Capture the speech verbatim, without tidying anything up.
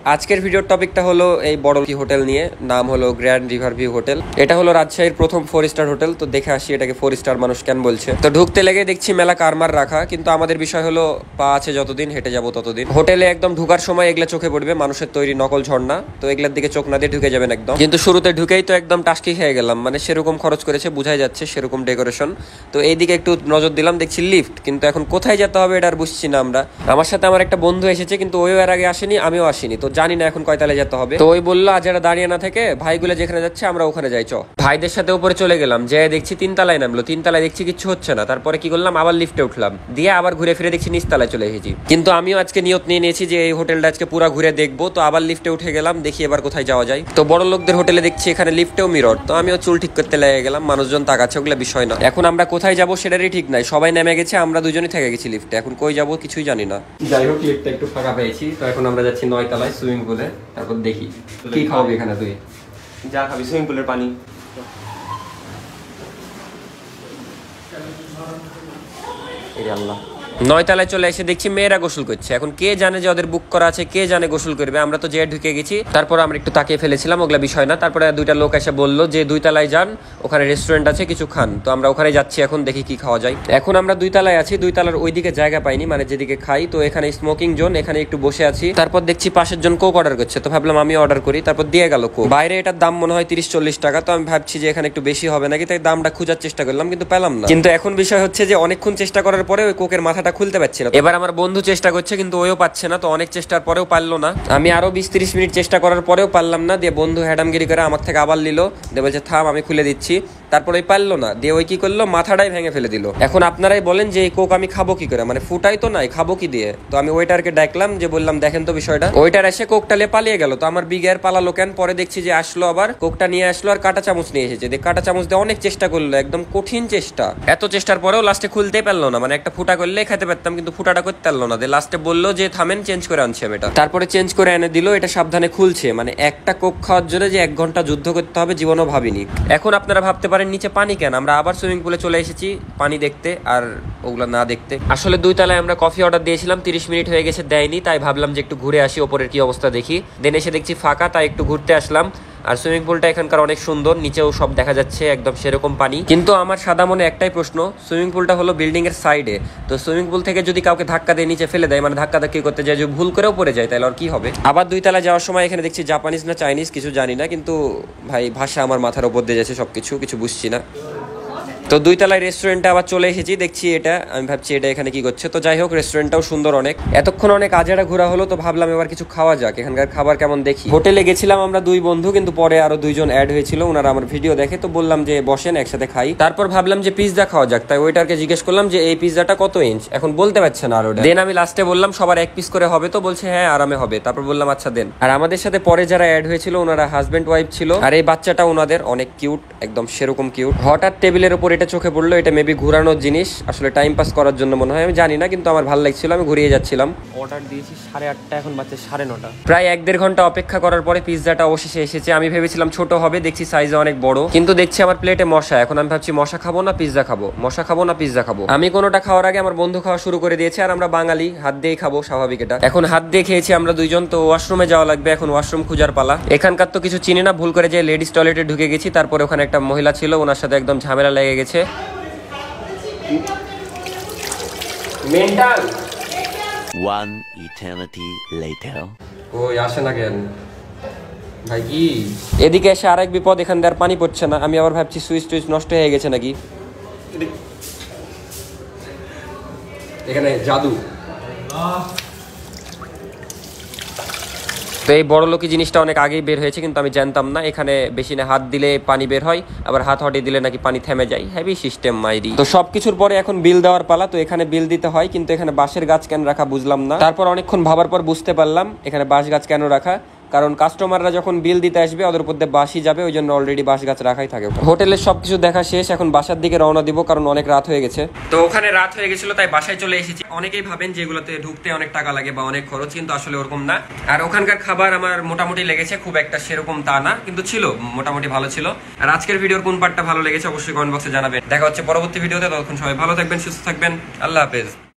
আজকের ভিডিওর টপিকটা হলো এই বড়লকি হোটেল নিয়ে, নাম হলো গ্র্যান্ড রিভার ভিউ হোটেল। এটা হলো রাজশাহীর প্রথম ফোর স্টার হোটেল। তো দেখে আসি এটাকে ফোর স্টার মানুষ কেন বলছে। তো ঢুকতে লেগে দেখছি মেলা কারমার রাখা, কিন্তু আমাদের বিষয় হলো পা আছে যতদিন হেঁটে যাবো ততদিন। হোটেলে একদম ঢুকার সময় এগুলা চোখে পড়বে, মানুষের তৈরি নকল ঝর্ণা, তো এগুলার দিকে চোখ না দিয়ে ঢুকে যাবেন একদম। কিন্তু শুরুতে ঢুকেই তো একদম টাস্কি খেয়ে গেলাম, মানে সেরকম খরচ করেছে বোঝাই যাচ্ছে, সেরকম ডেকোরেশন। তো এইদিকে একটু নজর দিলাম, দেখছি লিফট, কিন্তু এখন কোথায় যেতে হবে এটা আর বুঝছি না আমরা। আমার সাথে আমার একটা বন্ধু এসেছে, কিন্তু ওই এর আগে আসেনি, আমিও আসিনি, তো জানি না এখন কয়তালে যেতে হবে। তো ওই বললো যারা দাঁড়িয়ে না থেকে ভাইগুলো যেখানে যাচ্ছে আমরা ওখানে যাই, চ। ভাইদের সাথে উপরে চলে গেলাম, যে দেখছি তিনতলায় নামলো, তিনতলায় দেখছি কিছু হচ্ছে না। তারপরে কি করলাম, আবার লিফটে উঠলাম, দিয়ে আবার ঘুরে ফিরে দেখছি নিচতলায় চলে এসেছি। কিন্তু আমিও আজকে নিয়ত নিয়ে নিয়েছি যে এই হোটেলটা আজকে পুরো ঘুরে দেখবো। তো আবার লিফটে উঠে গেলাম, দেখি এবার কোথায় যাওয়া যায়। তো বড় লোকদের হোটেলে দেখছি এখানে লিফটেও মিরর, তো আমিও চুল ঠিক করতে লেগে গেলাম। মানুষজন তাকাচ্ছে, ওগুলো বিষয় না। এখন আমরা কোথায় যাবো সেটারই ঠিক নাই, সবাই নেমে গেছে, আমরা দুজনই থেকে গেছি লিফটে, এখন কই যাবো কিছুই জানি না। যাই হোক, লিফটটা একটু ফাঁকা পেয়েছি, তো এখন আমরা যাচ্ছি নয় তলায় সুইমিং পুলে। তারপর দেখি কি খাওয়াবি এখানে, তুই যা খাবি, সুইমিং পুলের পানি। এই আল্লাহ, নয়তলায় চলে এসে দেখছি মেয়েরা গোসল করছে। এখন কে জানে যে ওদের বুক করা আছে, কে জানে গোসল করবে। আমরা তো যে ঢুকে গেছি, তারপর আমরা একটু তাকিয়ে ফেলেছিলাম, ওগুলা বিষয় না। তারপরে দুইটা লোক এসে বললো যে দুই তলায় যান, ওখানে রেস্টুরেন্ট আছে, কিছু খান। তো আমরা ওখানে যাচ্ছি, এখন দেখি কি খাওয়া যায়। এখন আমরা দুই তলায় আছি, দুই তলার ওইদিকে জায়গা পাইনি, মানে যেদিকে খাই। তো এখানে স্মোকিং জোন, এখানে একটু বসে আছি। তারপর দেখছি পাশের জন কোক অর্ডার করছে, তো ভাবলাম আমি অর্ডার করি। তারপর দিয়ে গেল কোক। বাইরে এটার দাম মনে হয় তিরিশ চল্লিশ টাকা। তো আমি ভাবছি যে এখানে একটু বেশি হবে নাকি, তাই দামটা খোঁজার চেষ্টা করলাম, কিন্তু পেলাম না। কিন্তু এখন বিষয় হচ্ছে যে অনেকক্ষণ চেষ্টা করার পরে ওই কোকের মাথাটা খুলতে পারছি না। এবার আমার বন্ধু চেষ্টা করছে, কিন্তু ওও পাচ্ছে না। তো অনেক চেষ্টার পরেও পারলো না। আমি আরো বিশ তিরিশ মিনিট চেষ্টা করার পরেও পারলাম না। দিয়ে বন্ধু হ্যাডামগিরি করে আমার থেকে আবার নিল, দিয়ে বলছে থাম আমি খুলে দিচ্ছি। তারপর ওই পারলো না, দিয়ে ওই কি করলো, মাথাটাই ভেঙে ফেলে দিল। এখন আপনারাই বলেন যে এই কোক আমি খাবো কি করে, মানে ফুটাই তো নাই, খাবো কি দিয়ে। তো আমি ওয়েটারকে ডাকলাম, যে বললাম দেখেন তো বিষয়টা। ওয়েটার এসে কোকটা নিয়ে পালিয়ে গেল। তো আমার বিগের পালালো কেন, পরে দেখছি যে আসলো, আবার কোকটা নিয়ে আসলো আর কাঁটা চামচ নিয়ে এসেছে। দিয়ে কাঁটা চামচ দিয়ে অনেক চেষ্টা করলো, একদম কঠিন চেষ্টা। এত চেষ্টার পরেও লাস্টে খুলতেই পারলো না, মানে একটা ফুটা করলে খেতে পারতাম, কিন্তু ফুটাটা করতে পারলো না। লাস্টে বললো যে থামেন, চেঞ্জ করে আনছি আমি এটা। তারপরে চেঞ্জ করে এনে দিল, এটা সাবধানে খুলছে। মানে একটা কোক খাওয়ার জন্য যে এক ঘন্টা যুদ্ধ করতে হবে জীবনও ভাবিনি। এখন আপনারা ভাবতে পারেন নিচে পানি কেন, আমরা আবার সুইমিং পুলে চলে এসেছি পানি দেখতে, আর ওগুলো না দেখতে। আসলে দুই তলায় আমরা কফি অর্ডার দিয়েছিলাম, তিরিশ মিনিট হয়ে গেছে দেয়নি, তাই ভাবলাম যে একটু ঘুরে আসি, ওপরের কি অবস্থা দেখি। দেন এসে দেখছি ফাঁকা, তাই একটু ঘুরতে আসলাম। আর সুইমিং পুলটা এখানকার অনেক সুন্দর, নিচেও সব দেখা যাচ্ছে একদম সেরকম পানি। কিন্তু আমার সাদা মনে একটাই প্রশ্ন, সুইমিং পুলটা হলো বিল্ডিং এর সাইডে, তো সুইমিং পুল থেকে যদি কাউকে ধাক্কা দিয়ে নিচে ফেলে দেয়, মানে ধাক্কা ধাক্কি করতে যায়, যদি ভুল করেও পড়ে যায়, তাহলে আর কি হবে। আবার দুই তলায় যাওয়ার সময় এখানে দেখছি জাপানিজ না চাইনিজ কিছু জানি না, কিন্তু ভাই ভাষা আমার মাথার উপর দিয়ে যাচ্ছে, সবকিছু কিছু বুঝছি না। তো দুই তলায় রেস্টুরেন্টে আবার চলে এসেছি, দেখছি এটা, আমি ভাবছি এটা এখানে কি করছে। তো যাই হোক, রেস্টুরেন্টটাও সুন্দর অনেক। এতক্ষণ অনেক আজারা ঘোরা হলো, তো ভাবলাম এবার কিছু খাওয়া যাক, এখানকার খাবার কেমন দেখি। হোটেলে গেছিলাম আমরা দুই বন্ধু, কিন্তু পরে আরো দুইজন অ্যাড হয়েছিল, ওনারা আমার ভিডিও দেখে, তো বললাম যে বসেন একসাথে খাই। তারপর ভাবলাম যে পিৎজা খাওয়া যাক, তাই ওইটারকে জিজ্ঞেস করলাম যে এই পিৎজাটা কত ইঞ্চ, এখন বলতে পারছে না আর ওটা। দেন আমি লাস্টে বললাম সবার এক পিস করে হবে, তো বলছে হ্যাঁ আরামে হবে। তারপর বললাম আচ্ছা দেন। আর আমাদের সাথে পরে যারা অ্যাড হয়েছিল ওনারা হাজবেন্ড ওয়াইফ ছিল, আর এই বাচ্চাটা ওনাদের অনেক কিউট, একদম সেরকম কিউট। হঠাৎ টেবিলের উপর এটা চোখে পড়লো, এটা মেবি ঘুরানোর জিনিস, আসলে টাইম পাস করার জন্য মনে হয়, আমি জানি না, কিন্তু আমার ভালো লাগছিল, আমি ঘুরিয়ে যাচ্ছিলাম। অর্ডার দিয়েছি সাড়ে আটটা, এখন বাজে সাড়ে নটা। প্রায় এক দেড় ঘন্টা অপেক্ষা করার পরে পিৎজাটা অবশেষে এসেছে। আমি ভেবেছিলাম ছোট হবে, দেখছি সাইজে অনেক বড়, কিন্তু দেখছি আমার প্লেটে মশা। এখন আমি ভাবছি মশা খাবো না পিৎজা খাবো, মশা খাবো না পিৎজা খাবো। আমি কোনোটা খাওয়ার আগে আমার বন্ধু খাওয়া শুরু করে দিয়েছে, আর আমরা বাঙালি হাত দিয়েই খাবো, স্বাভাবিক এটা। এখন হাত দিয়ে খেয়েছি আমরা দুইজন, তো ওয়াশরুমে যাওয়া লাগবে, এখন ওয়াশরুম খুঁজার পালা। এখানকার তো কিছু চিনি না, ভুল করে যে লেডিস টয়লেটে ঢুকে গেছি। তারপরে ওখানে একটা মহিলা ছিল, ওনার সাথে একদম ঝামেলা লেগে গেছে। Mental One eternity later. ওই আসে না কেন ভাই, কি এদিকে এসে আরেক বিপদ, এখান দিয়ে আর পানি পড়ছে না। আমি আবার ভাবছি সুইচ টুইচ নষ্ট হয়ে গেছে নাকি, এখানে জাদু। তো এই বড় লোকি জিনিসটা অনেক আগেই বের হয়েছে, কিন্তু আমি জানতাম না এখানে বেশি না হাত দিলে পানি বের হয়, আবার হাত হটিয়ে দিলে নাকি পানি থেমে যায়। হেভি সিস্টেম মাইরি। তো সবকিছুর পরে এখন বিল দেওয়ার পালা। তো এখানে বিল দিতে হয়, কিন্তু এখানে বাঁশের গাছ কেন রাখা বুঝলাম না। তারপর অনেকক্ষণ ভাবার পর বুঝতে পারলাম এখানে বাঁশ গাছ কেন রাখা, কারণ কাস্টমাররা যখন বিল দিতে আসবে ওদের মধ্যে বাসি যাবে, ওই জন্য অলরেডি বাঁশ গাছ রাখাই থাকে। হোটেলের সবকিছু দেখা শেষ, এখন বাসার দিকে রওনা দিব, কারণ অনেক রাত হয়ে গেছে। তো ওখানে রাত হয়ে গেছিল, তাই বাসায় চলে এসেছি। অনেকেই ভাবেন যে এগুলোতে ঢুকতে অনেক টাকা লাগে বা অনেক খরচ, কিন্তু আসলে ওরকম না। আর ওখানকার খাবার আমার মোটামুটি লেগেছে, খুব একটা সেরকম তা না, কিন্তু ছিল মোটামুটি ভালো ছিল। আর আজকের ভিডিওর কোন পার্টটা ভালো লেগেছে অবশ্যই কমেন্ট বক্সে জানাবেন। দেখা হচ্ছে পরবর্তী ভিডিওতে, ততক্ষণ সবাই ভালো থাকবেন, সুস্থ থাকবেন, আল্লাহ হাফেজ।